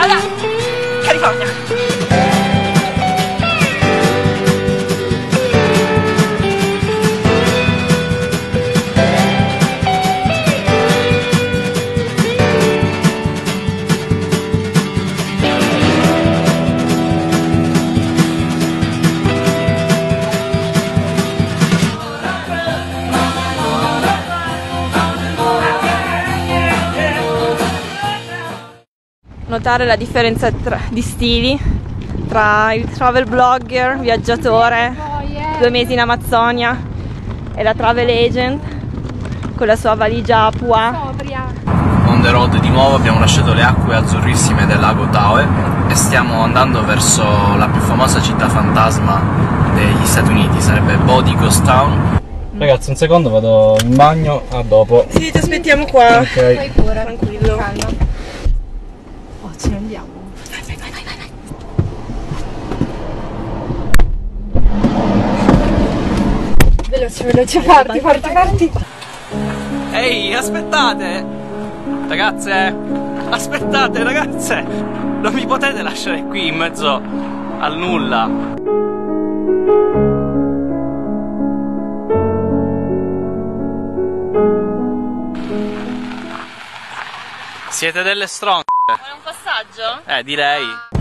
Allora, California. Notare la differenza di stili tra il travel blogger, viaggiatore, 2 mesi in Amazzonia, e la travel agent con la sua valigia Apua. On the road di nuovo, abbiamo lasciato le acque azzurrissime del lago Tahoe e stiamo andando verso la più famosa città fantasma degli Stati Uniti, sarebbe Body Ghost Town. Ragazzi, un secondo, vado in bagno, a dopo. Sì, ti aspettiamo qua. Ok. Vai pure, Tranquillo. calma. Oh, ce ne andiamo. Vai. Veloce, parti. Ehi, aspettate! Ragazze! Aspettate, ragazze! Non mi potete lasciare qui in mezzo al nulla! Siete delle stronze! Vuoi un passaggio? Direi.